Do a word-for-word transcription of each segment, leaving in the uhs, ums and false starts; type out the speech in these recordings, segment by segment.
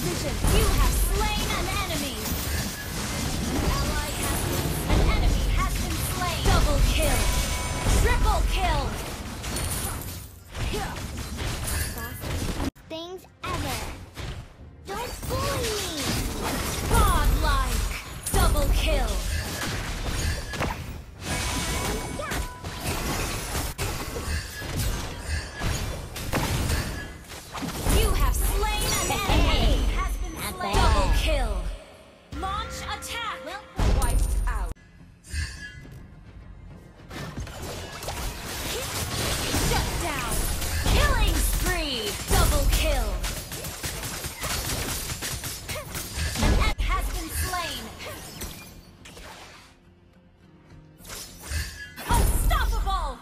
precision. You have slain an enemy. An ally has been, an enemy has been slain. Double kill. Triple kill. Things ever. Don't bully me. Godlike. Double kill. You have slain an enemy. Has been Not slain. bad. Double kill. Launch attack. Well, wiped out. Shut down. Killing spree. Double kill. An enemy has been slain. Unstoppable.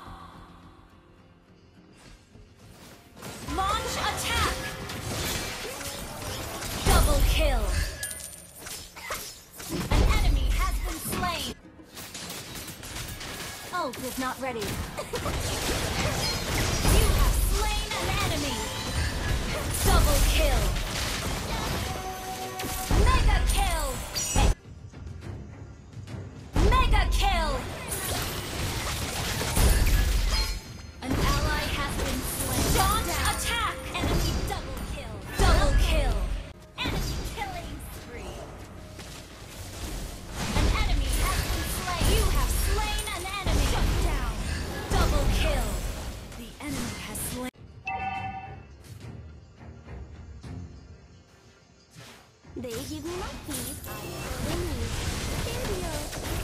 Launch attack. Double kill. An enemy has been slain. Ult is not ready. You have slain an enemy. Double kill. Mega kill. Mega kill. An ally has been slain. Launch attack. Enemy double kill. Double kill. Enemy killing spree. An enemy has been slain. You have slain an enemy. Shut down. Double kill. The enemy has slain. They give me my keys. I give them you. Cheerio.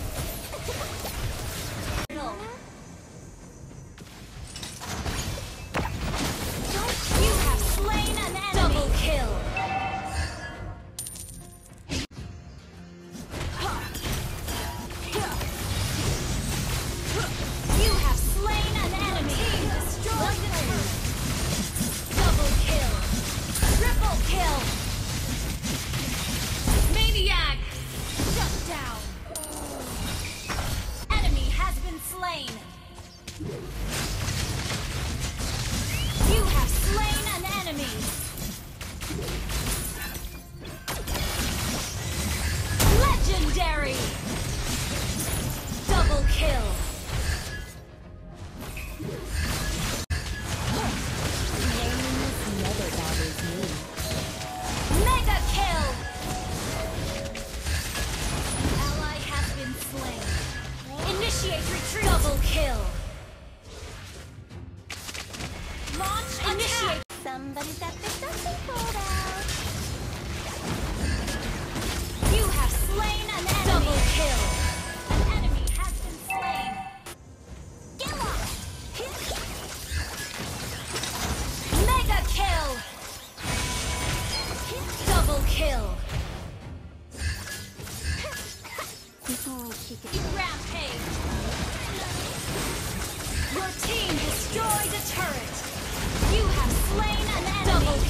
You have slain an enemy. Double kill. You have slain an enemy. Destroy the turret. Double kill. Triple kill. Maniac. Shut down. Enemy has been slain. You have slain an enemy. Legendary. Double kill. Never bothers me. Mega kill. Ally has been slain. Initiate retreat. Double kill. Launch initiate. Somebody's got their something pulled out. You have slain an enemy. Double kill. An enemy has been slain. Get lost. Mega kill. Double kill. Oh, chicken. Rampage. Your team destroyed a turret. You have slain an enemy. Double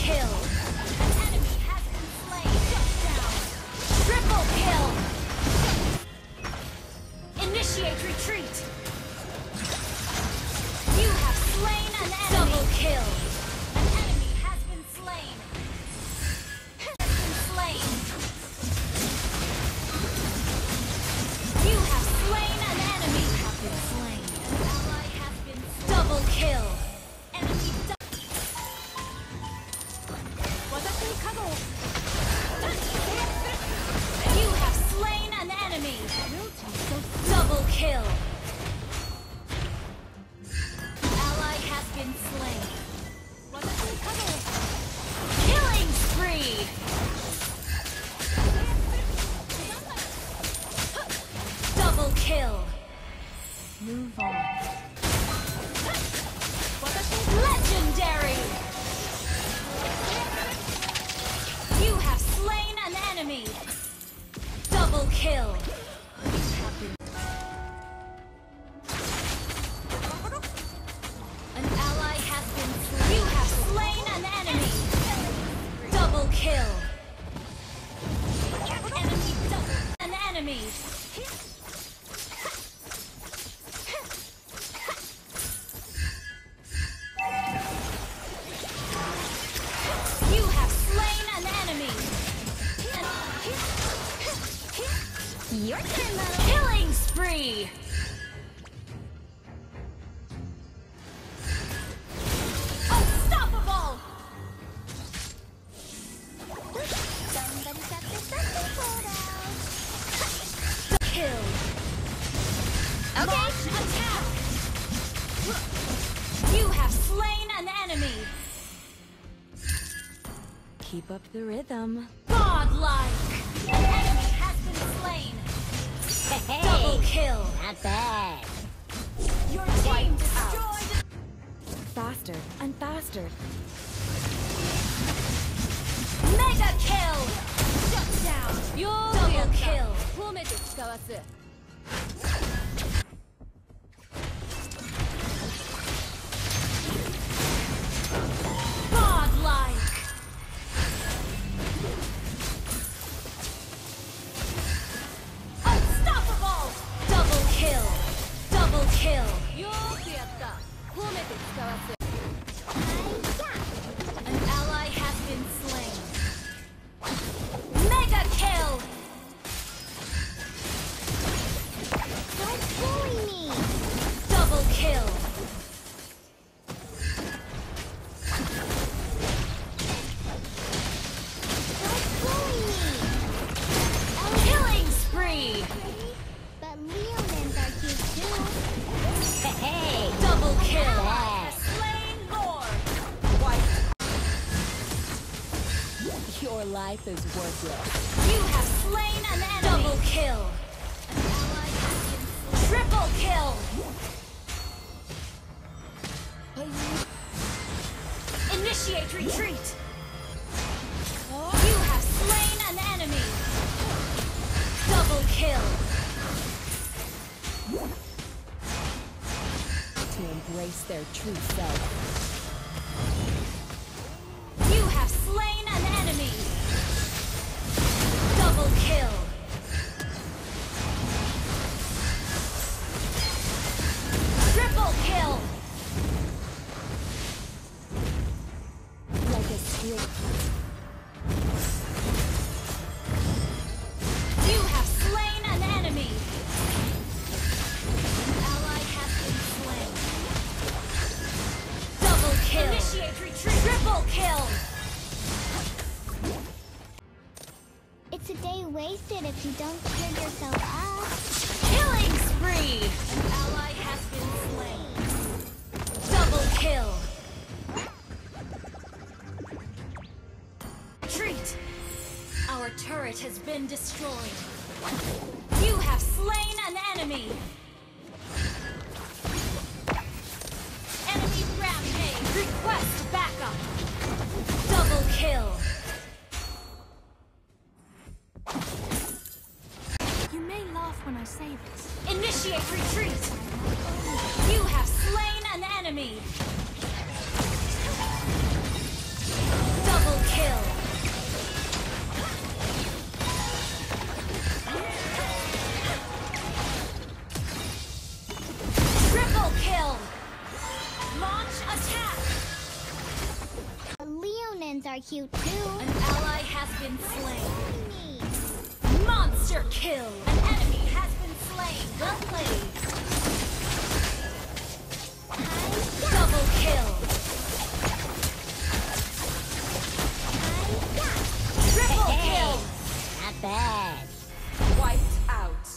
your turn, Muddle. Killing spree! Unstoppable! Somebody's got their something pulled out. Kill! Okay. Launch attack! You have slain an enemy! Keep up the rhythm. Godlike! An enemy has been slain! Double kill! Not bad. Your team destroyed! Faster and faster. Mega kill! Shut down! Double kill! Godlike! Unstoppable! Double kill! Double kill! An ally has been slain. Mega kill! Don't bully me. Double kill! Don't bully me. Killing spree! But Leonins are cute too. Hey! Double kill! Slain Lord! Your life is worthless. You have slain an enemy! Double kill! An ally has been slain. Triple kill! Initiate retreat! You have slain an enemy! Double kill! To embrace their true self. You have slain an enemy! Double kill! Triple kill! Like a steel. You have slain an enemy! An ally has been slain. Double kill! Initiate retreat! Triple kill! It's a day wasted if you don't cheer yourself up. Killing spree! An ally has been slain. Double kill! Retreat! Our turret has been destroyed. You have slain an enemy! Enemy rampage! Request backup! Double kill! You may laugh when I say this. Initiate retreat! You have slain an enemy! Double kill! Triple kill! Launch attack! The Leonins are cute too. An ally has been slain. Me. Monster kill! An enemy has been slain. Well played. Double kill! Triple kill! Not bad. Wiped out.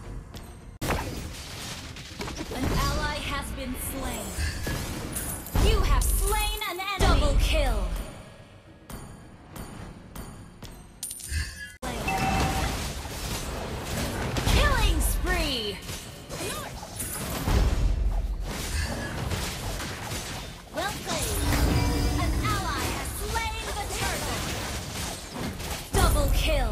An ally has been slain. You have slain an enemy. Double kill. Killing spree. Well played. An ally has slain the turtle. Double kill.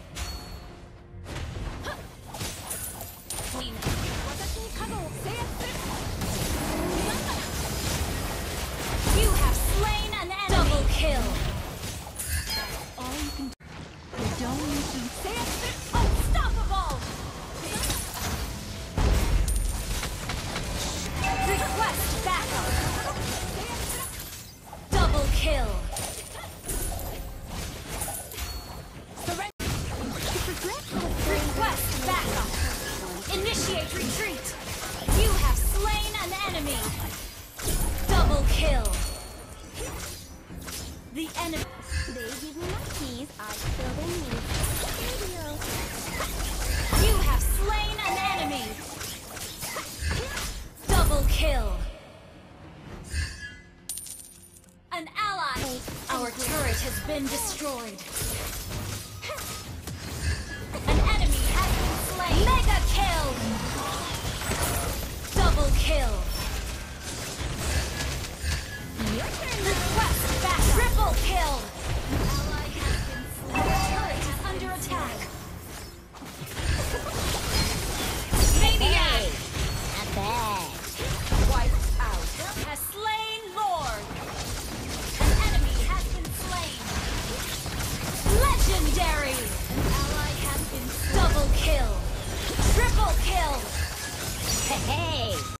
You have slain an enemy. Double kill. All you can do. You don't need to say it. Unstoppable. Request backup. Double kill. Request backup. The enemy. They give me my keys, I fill their needs. Radio. You have slain an enemy. Double kill. An ally. Our turret has been destroyed. An enemy has been slain. Mega kill. Double kill. Request back. Triple kill. An ally has been slain. Our turret is under attack. Maniac. Not bad. Wiped out. Has slain Lord. An enemy has been slain. Legendary. An ally has been slain. Double kill. Triple kill. Hey, hey.